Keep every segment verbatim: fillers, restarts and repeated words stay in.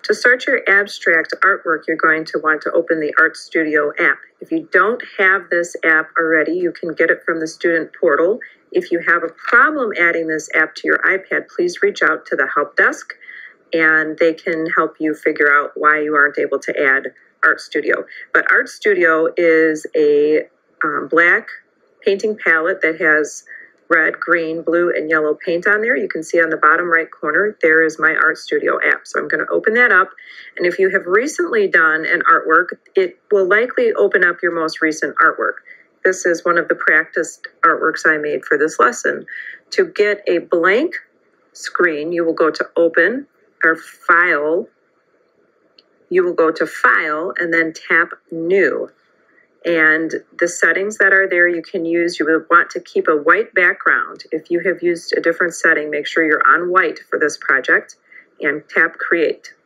To start your abstract artwork, you're going to want to open the ArtStudio app. If you don't have this app already, you can get it from the student portal. If you have a problem adding this app to your iPad, please reach out to the help desk and they can help you figure out why you aren't able to add ArtStudio. But ArtStudio is a um, black painting palette that has red, green, blue, and yellow paint on there. You can see on the bottom right corner, there is my ArtStudio app. So I'm going to open that up. And if you have recently done an artwork, it will likely open up your most recent artwork. This is one of the practiced artworks I made for this lesson. To get a blank screen, you will go to Open or File. You will go to File and then tap New. And the settings that are there you can use, you would want to keep a white background. If you have used a different setting, make sure you're on white for this project and tap Create.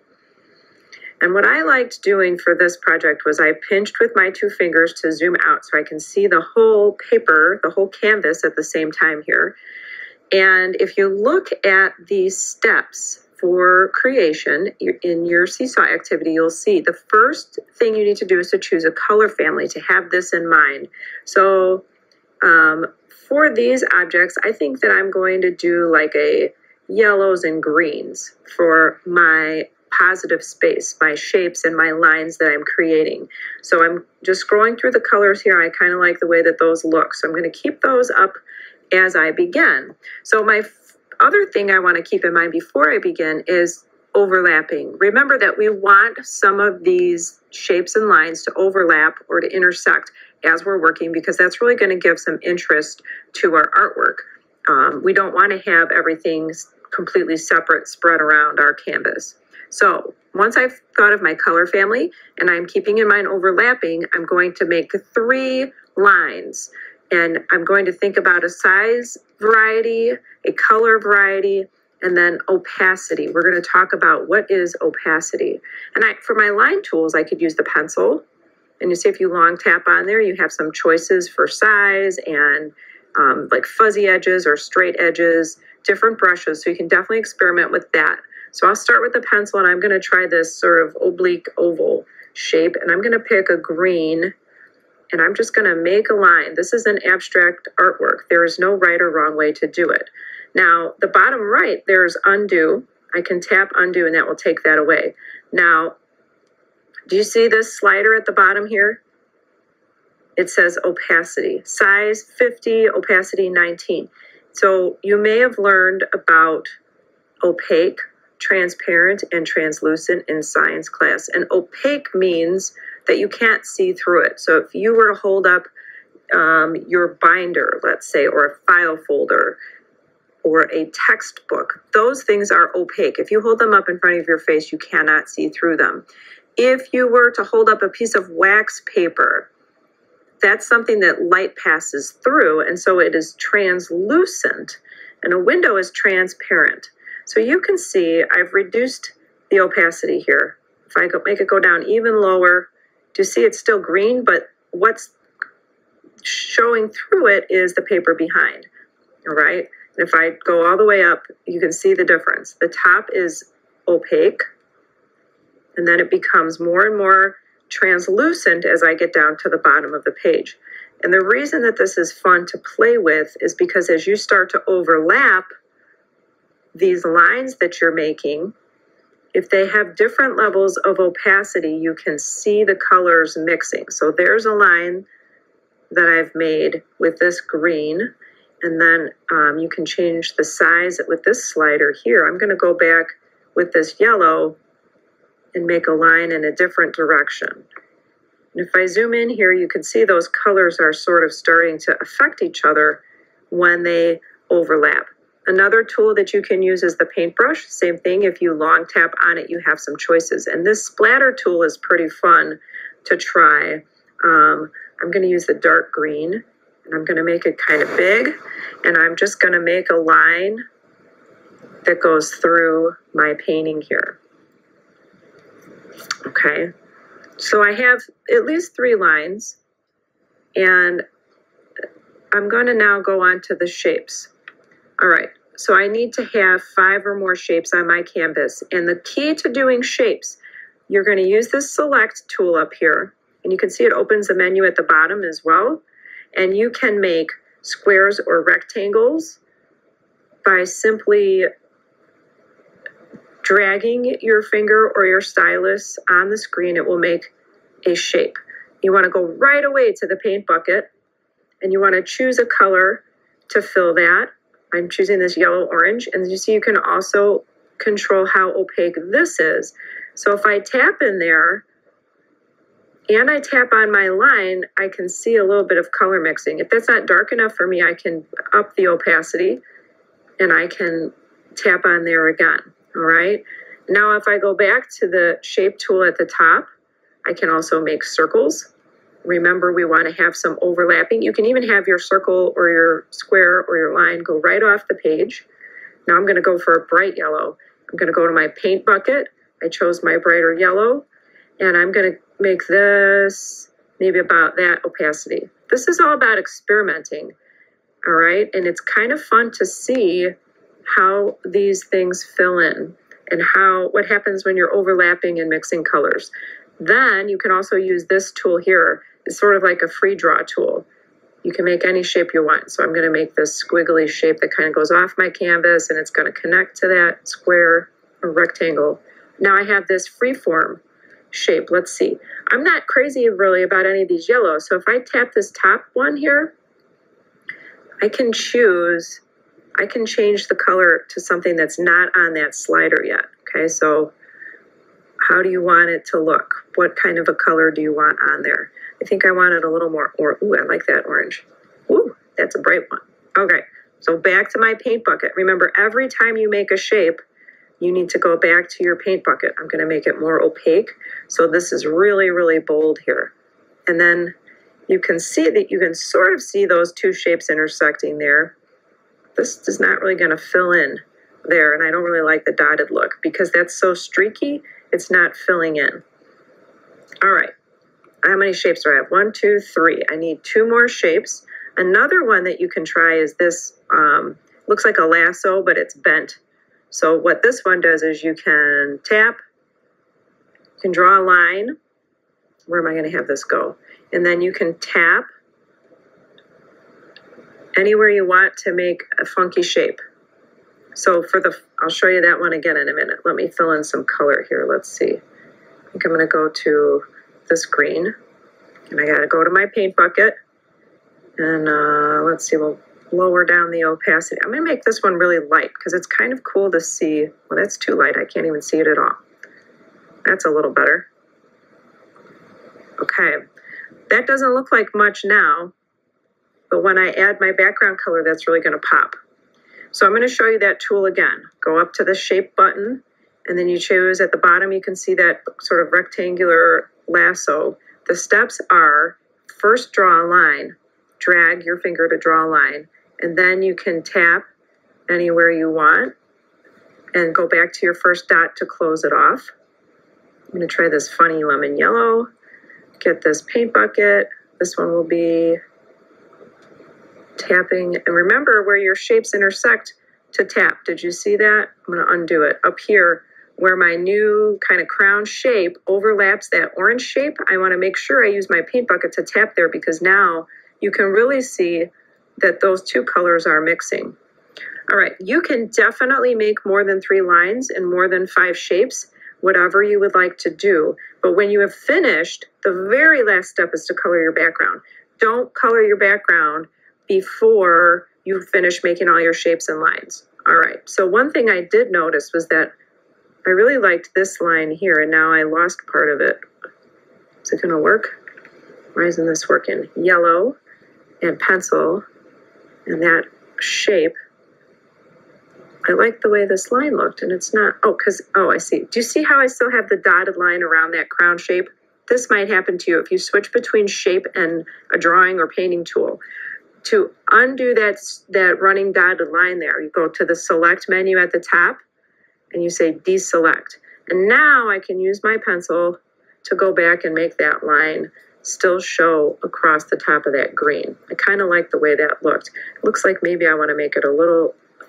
And what I liked doing for this project was I pinched with my two fingers to zoom out so I can see the whole paper, the whole canvas at the same time here. And if you look at these steps for creation in your Seesaw activity, you'll see the first thing you need to do is to choose a color family to have this in mind. So um, for these objects, I think that I'm going to do like a yellows and greens for my positive space, my shapes and my lines that I'm creating. So I'm just scrolling through the colors here. I kind of like the way that those look. So I'm going to keep those up as I begin. So my other thing I want to keep in mind before I begin is overlapping. Remember that we want some of these shapes and lines to overlap or to intersect as we're working, because that's really going to give some interest to our artwork. Um, we don't want to have everything completely separate spread around our canvas. So once I've thought of my color family and I'm keeping in mind overlapping, I'm going to make three lines. And I'm going to think about a size variety, a color variety, and then opacity. We're going to talk about what is opacity. And I, for my line tools, I could use the pencil. And you see if you long tap on there, you have some choices for size and um, like fuzzy edges or straight edges, different brushes. So you can definitely experiment with that. So I'll start with the pencil and I'm going to try this sort of oblique oval shape. And I'm going to pick a green. And I'm just going to make a line. This is an abstract artwork. There is no right or wrong way to do it. Now, the bottom right, there's undo. I can tap undo and that will take that away. Now, do you see this slider at the bottom here? It says opacity, size fifty, opacity nineteen. So you may have learned about opaque, transparent, and translucent in science class. And opaque means that you can't see through it. So if you were to hold up um, your binder, let's say, or a file folder, or a textbook, those things are opaque. If you hold them up in front of your face, you cannot see through them. If you were to hold up a piece of wax paper, that's something that light passes through, and so it is translucent, and a window is transparent. So you can see I've reduced the opacity here. If I go, make it go down even lower, do you see it's still green, but what's showing through it is the paper behind, all right? And if I go all the way up, you can see the difference. The top is opaque, and then it becomes more and more translucent as I get down to the bottom of the page. And the reason that this is fun to play with is because as you start to overlap these lines that you're making, if they have different levels of opacity, you can see the colors mixing. So there's a line that I've made with this green, and then um, you can change the size with this slider here. I'm going to go back with this yellow and make a line in a different direction. And if I zoom in here, you can see those colors are sort of starting to affect each other when they overlap. Another tool that you can use is the paintbrush. Same thing, if you long tap on it, you have some choices. And this splatter tool is pretty fun to try. Um, I'm going to use the dark green, and I'm going to make it kind of big. And I'm just going to make a line that goes through my painting here. Okay, so I have at least three lines, and I'm going to now go on to the shapes. All right, So I need to have five or more shapes on my canvas. And the key to doing shapes, you're going to use this select tool up here. And you can see it opens a menu at the bottom as well. And you can make squares or rectangles by simply dragging your finger or your stylus on the screen. It will make a shape. You want to go right away to the paint bucket and you want to choose a color to fill that. I'm choosing this yellow orange, and you see you can also control how opaque this is. So if I tap in there and I tap on my line, I can see a little bit of color mixing. If that's not dark enough for me, I can up the opacity and I can tap on there again, all right? Now if I go back to the shape tool at the top, I can also make circles. Remember, we want to have some overlapping. You can even have your circle or your square or your line go right off the page. Now I'm going to go for a bright yellow. I'm going to go to my paint bucket. I chose my brighter yellow, and I'm going to make this maybe about that opacity. This is all about experimenting, all right? And it's kind of fun to see how these things fill in and how what happens when you're overlapping and mixing colors. Then you can also use this tool here. It's sort of like a free draw tool. You can make any shape you want. So I'm going to make this squiggly shape that kind of goes off my canvas, and it's going to connect to that square or rectangle. Now I have this freeform shape. Let's see. I'm not crazy really about any of these yellows. So if I tap this top one here, I can choose, I can change the color to something that's not on that slider yet. Okay, so how do you want it to look? What kind of a color do you want on there? I think I want it a little more, or ooh, I like that orange. Ooh, that's a bright one. Okay, so back to my paint bucket. Remember, every time you make a shape, you need to go back to your paint bucket. I'm gonna make it more opaque. So this is really, really bold here. And then you can see that you can sort of see those two shapes intersecting there. This is not really gonna fill in there, and I don't really like the dotted look because that's so streaky, it's not filling in. All right, how many shapes do I have? One, two, three. I need two more shapes. Another one that you can try is this, um, looks like a lasso, but it's bent. So what this one does is you can tap, you can draw a line. Where am I gonna have this go? And then you can tap anywhere you want to make a funky shape. So for the, I'll show you that one again in a minute. Let me fill in some color here. Let's see. I think I'm gonna go to this green, and I gotta go to my paint bucket, and uh, let's see, we'll lower down the opacity. I'm gonna make this one really light because it's kind of cool to see. Well, that's too light, I can't even see it at all. That's a little better. Okay, that doesn't look like much now, but when I add my background color, that's really gonna pop. So I'm gonna show you that tool again. Go up to the shape button, and then you choose at the bottom, you can see that sort of rectangular lasso. The steps are first draw a line, drag your finger to draw a line, and then you can tap anywhere you want and go back to your first dot to close it off. I'm gonna try this funny lemon yellow, get this paint bucket. This one will be tapping, and remember where your shapes intersect to tap. Did you see that? I'm gonna undo it. Up here, where my new kind of crown shape overlaps that orange shape, I wanna make sure I use my paint bucket to tap there because now you can really see that those two colors are mixing. All right, you can definitely make more than three lines and more than five shapes, whatever you would like to do. But when you have finished, the very last step is to color your background. Don't color your background before you finish making all your shapes and lines. All right, so one thing I did notice was that I really liked this line here, and now I lost part of it. Is it gonna work? Why isn't this working? Yellow and pencil and that shape. I like the way this line looked, and it's not, oh, because, oh, I see. Do you see how I still have the dotted line around that crown shape? This might happen to you if you switch between shape and a drawing or painting tool. To undo that, that running dotted line there, you go to the select menu at the top, and you say deselect. And now I can use my pencil to go back and make that line still show across the top of that green. I kind of like the way that looked. It looks like maybe I want to make it a little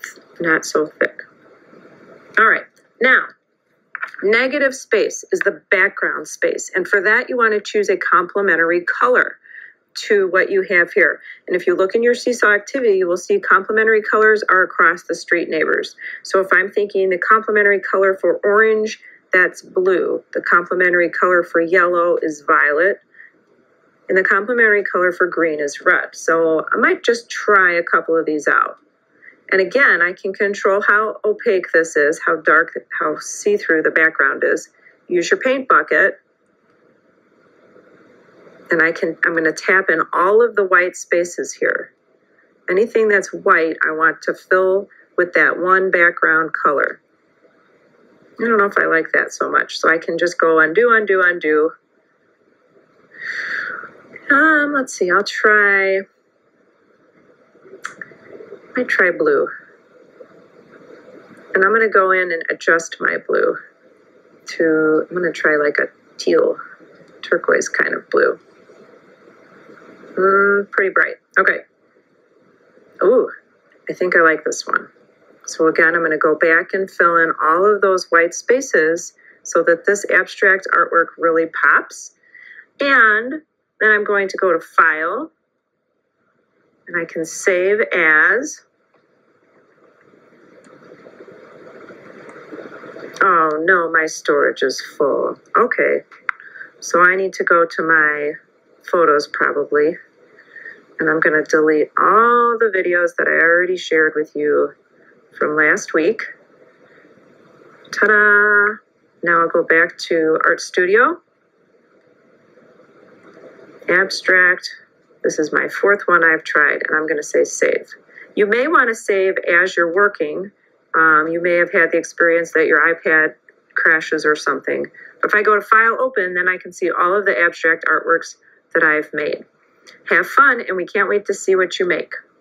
not so thick. All right, now, negative space is the background space. And for that, you want to choose a complementary color to what you have here. And if you look in your Seesaw activity, you will see complementary colors are across the street neighbors. So if I'm thinking the complementary color for orange, that's blue. The complementary color for yellow is violet. And the complementary color for green is red. So I might just try a couple of these out. And again, I can control how opaque this is, how dark, how see-through the background is. Use your paint bucket. And I can, I'm going to tap in all of the white spaces here. Anything that's white, I want to fill with that one background color. I don't know if I like that so much. So I can just go undo, undo, undo. Um, let's see, I'll try, I might try blue. And I'm going to go in and adjust my blue to, I'm going to try like a teal, turquoise kind of blue. Mm, pretty bright. Okay. Ooh, I think I like this one. So again, I'm going to go back and fill in all of those white spaces so that this abstract artwork really pops. And then I'm going to go to File, and I can save as. Oh no, my storage is full. Okay, so I need to go to my photos probably, and I'm going to delete all the videos that I already shared with you from last week. Ta-da! Now I'll go back to Art Studio. Abstract. This is my fourth one I've tried, and I'm going to say save. You may want to save as you're working. Um, you may have had the experience that your iPad crashes or something. But if I go to File, Open, then I can see all of the abstract artworks that I've made. Have fun, and we can't wait to see what you make.